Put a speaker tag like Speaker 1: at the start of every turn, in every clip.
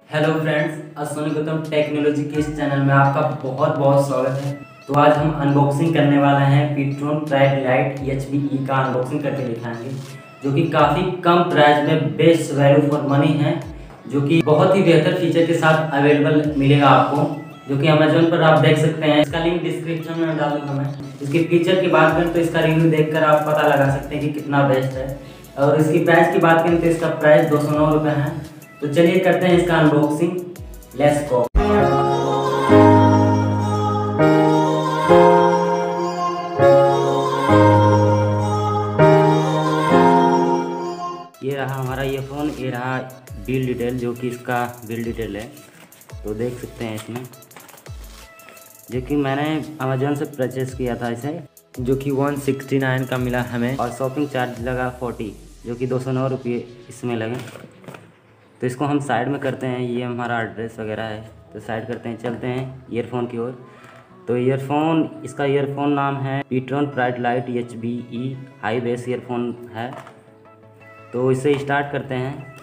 Speaker 1: Hello friends, असोनी Gautam technology के इस चैनल में आपका बहुत बहुत स्वागत है। तो आज हम अनबॉक्सिंग करने वाले हैं पीट्रोन प्राइड लाइट HBE का अनबॉक्सिंग करके दिखाएंगे, जो कि काफ़ी कम प्राइस में बेस्ट वैल्यू फॉर मनी है, जो कि बहुत ही बेहतर फीचर के साथ अवेलेबल मिलेगा आपको, जो कि अमेजोन पर आप देख सकते हैं। इसका लिंक डिस्क्रिप्शन में डाल दूँगा मैं। इसके फीचर की बात करें तो इसका रिव्यू देखकर आप पता लगा सकते हैं कि कितना बेस्ट है। और इसकी प्राइस की बात करें तो इसका प्राइस 209 रुपये है। तो चलिए करते हैं इसका अनबॉक्सिंग। Let's go. ये रहा हमारा ईयरफोन, ये रहा बिल डिटेल, जो कि इसका बिल डिटेल है। तो देख सकते हैं इसमें, जो कि मैंने अमेजोन से परचेज़ किया था इसे, जो कि 169 का मिला हमें, और शॉपिंग चार्ज लगा 40, जो कि 209 रुपये इसमें लगे। तो इसको हम साइड में करते हैं, ये हमारा एड्रेस वगैरह है, तो साइड करते हैं, चलते हैं ईयरफोन की ओर। तो ईयरफोन, इसका ईयरफोन नाम है Ptron pride lite HBE high bass earphone है। तो इसे स्टार्ट करते हैं,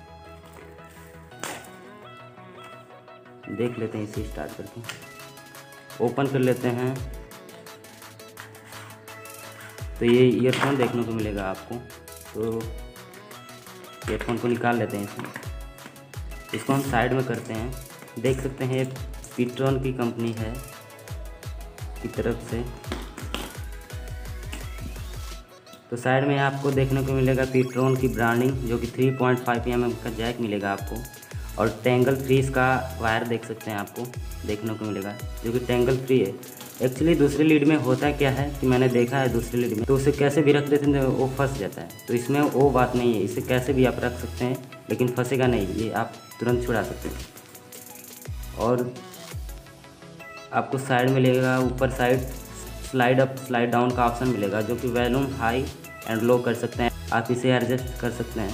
Speaker 1: देख लेते हैं इसे स्टार्ट करके, ओपन कर लेते हैं। तो ये ईयरफोन देखने को मिलेगा आपको। तो ईयरफोन को निकाल लेते हैं इसको हम साइड में करते हैं। देख सकते हैं पीट्रोन की कंपनी है की तरफ से। तो साइड में आपको देखने को मिलेगा पीट्रोन की ब्रांडिंग, जो कि 3.5 mm का जैक मिलेगा आपको, और टेंगल फ्री इसका वायर देख सकते हैं आपको देखने को मिलेगा, जो कि टेंगल फ्री है। एक्चुअली दूसरी लीड में होता क्या है कि मैंने देखा है दूसरी लीड में, तो उसे कैसे भी रख देते हैं वो फंस जाता है। तो इसमें वो बात नहीं है, इसे कैसे भी आप रख सकते हैं लेकिन फंसेगा नहीं, ये आप तुरंत छुड़ा सकते हैं। और आपको साइड मिलेगा, ऊपर side slide up slide down का ऑप्शन मिलेगा, जो कि वॉल्यूम हाई एंड लो कर सकते हैं, आप इसे एडजस्ट कर सकते हैं।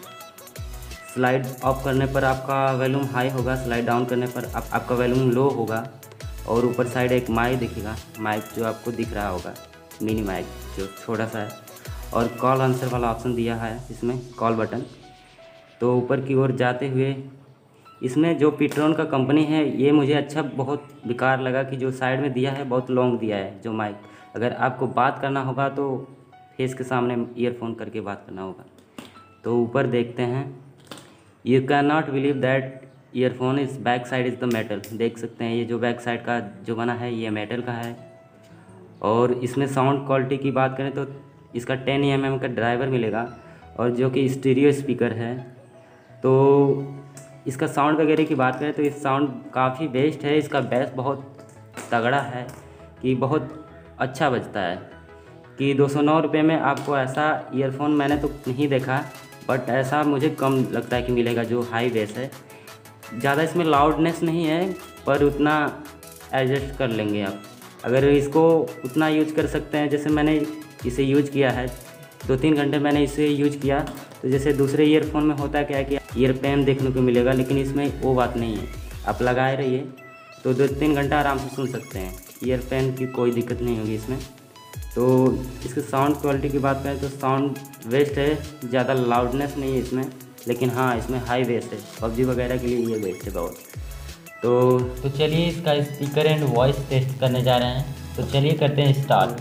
Speaker 1: स्लाइड अप करने पर आपका वॉल्यूम हाई होगा, स्लाइड डाउन करने पर आपका वॉल्यूम लो होगा। और ऊपर साइड एक माइक दिखेगा, माइक जो आपको दिख रहा होगा, मिनी माइक जो छोटा सा है। और कॉल आंसर वाला ऑप्शन दिया है इसमें, कॉल बटन। तो ऊपर की ओर जाते हुए इसमें जो पीट्रोन का कंपनी है, ये मुझे अच्छा बहुत बेकार लगा कि जो साइड में दिया है बहुत लॉन्ग दिया है जो माइक। अगर आपको बात करना होगा तो फेस के सामने ईयरफोन करके बात करना होगा। तो ऊपर देखते हैं, you can not believe that earphone is back side is the metal. देख सकते हैं ये जो बैक साइड का जो बना है ये मेटल का है। और इसमें साउंड क्वालिटी की बात करें तो इसका 10 mm का ड्राइवर मिलेगा, और जो कि स्टीरियो स्पीकर है। तो इसका साउंड वगैरह की बात करें तो इस साउंड काफ़ी बेस्ट है, इसका बेस बहुत तगड़ा है कि बहुत अच्छा बजता है। कि 209 रुपये में आपको ऐसा ईयरफोन मैंने तो नहीं देखा, बट ऐसा मुझे कम लगता है कि मिलेगा जो हाई बेस है। ज़्यादा इसमें लाउडनेस नहीं है, पर उतना एडजस्ट कर लेंगे आप अगर इसको उतना यूज कर सकते हैं। जैसे मैंने इसे यूज किया है 2-3 घंटे मैंने इसे यूज किया, तो जैसे दूसरे ईयरफोन में होता क्या है कि ईयर पेन देखने को मिलेगा, लेकिन इसमें वो बात नहीं है। आप लगाए रहिए तो 2-3 घंटा आराम से सुन सकते हैं, ईयर पेन की कोई दिक्कत नहीं होगी इसमें। तो इसके साउंड क्वालिटी की बात करें तो साउंड बेस्ट है, ज़्यादा लाउडनेस नहीं है इसमें, लेकिन हाँ इसमें हाई बेस है, PUBG वगैरह के लिए ये बेस्ट है बहुत। तो चलिए इसका स्पीकर एंड वॉइस टेस्ट करने जा रहे हैं। तो चलिए करते हैं स्टार्ट।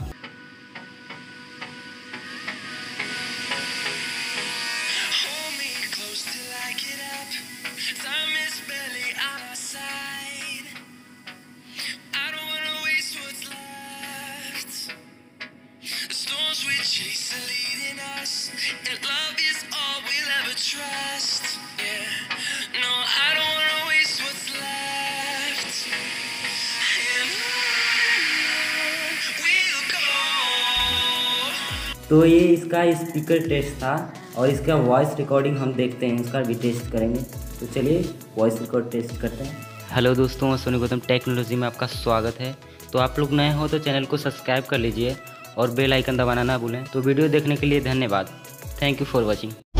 Speaker 1: तो ये इसका स्पीकर टेस्ट था, और इसका वॉइस रिकॉर्डिंग हम देखते हैं, उसका भी टेस्ट करेंगे। तो चलिए वॉइस रिकॉर्ड टेस्ट करते हैं। हेलो दोस्तों, असोनी गौतम टेक्नोलॉजी में आपका स्वागत है। तो आप लोग नए हो तो चैनल को सब्सक्राइब कर लीजिए और बेल आइकन दबाना ना भूलें। तो वीडियो देखने के लिए धन्यवाद। Thank you for watching.